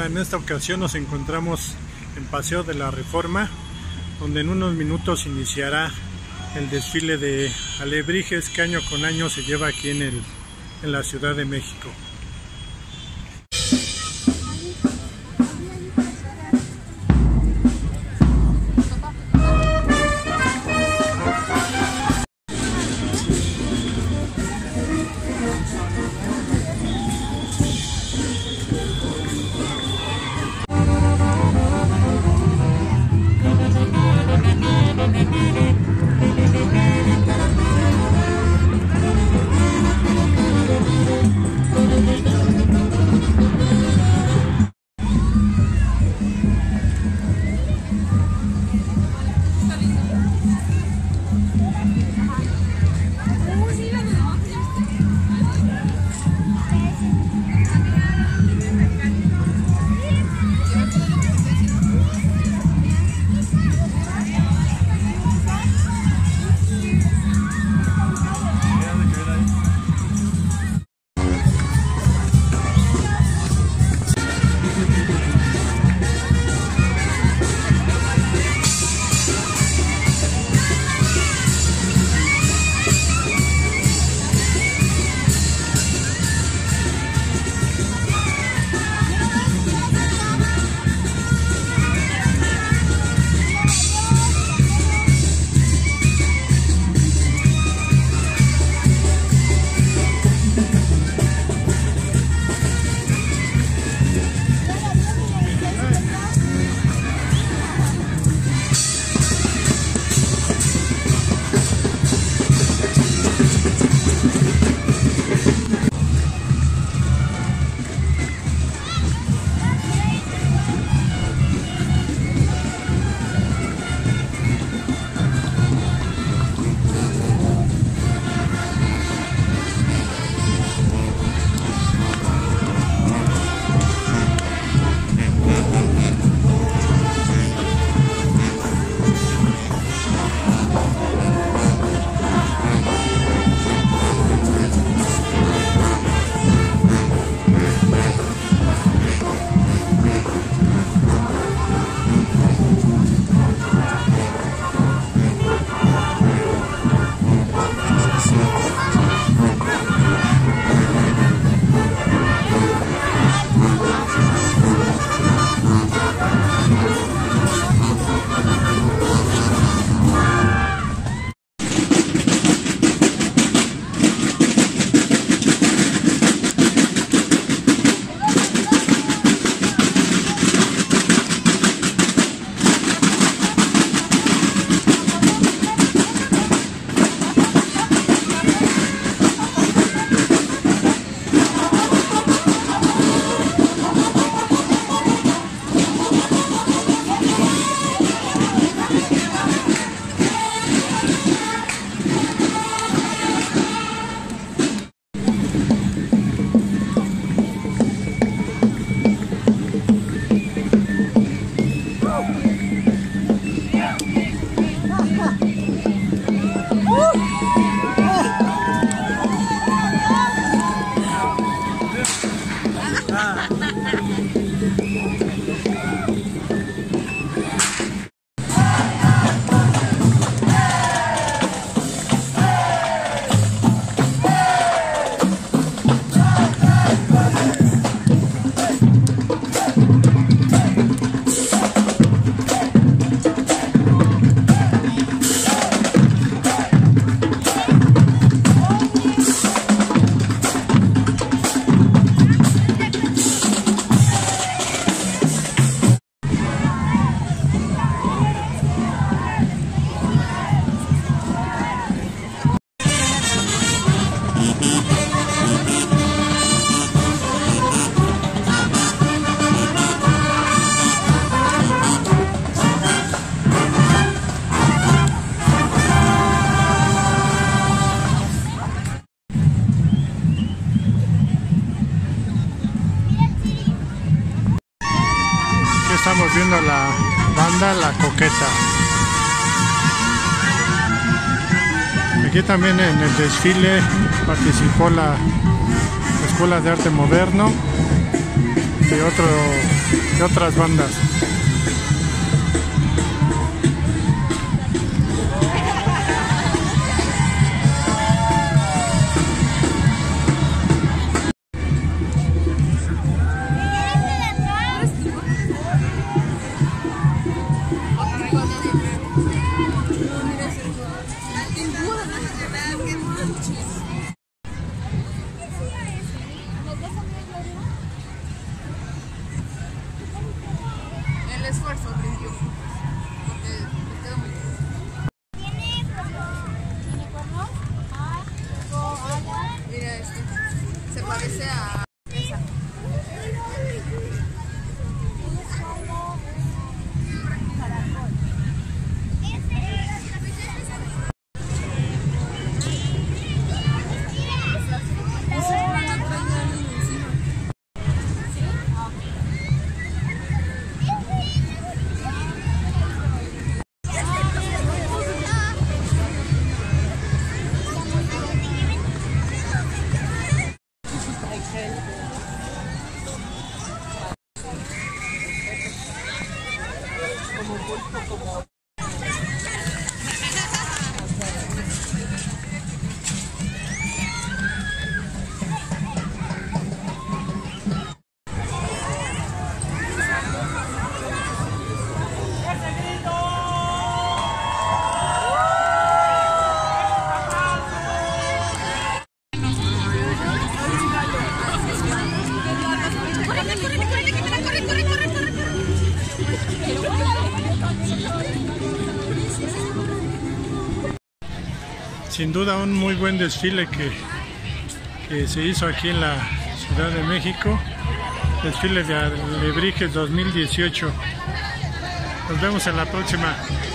Hola, en esta ocasión nos encontramos en Paseo de la Reforma, donde en unos minutos iniciará el desfile de alebrijes que año con año se lleva aquí en la Ciudad de México. Estamos viendo a la banda La Coqueta. Aquí también en el desfile participó la Escuela de Arte Moderno y otro de otras bandas. El esfuerzo limpió, porque me quedó muy bien. ¿Tiene cuernos? Mira este, se parece a esa. Sin duda un muy buen desfile que se hizo aquí en la Ciudad de México, desfile de Alebrijes 2018. Nos vemos en la próxima.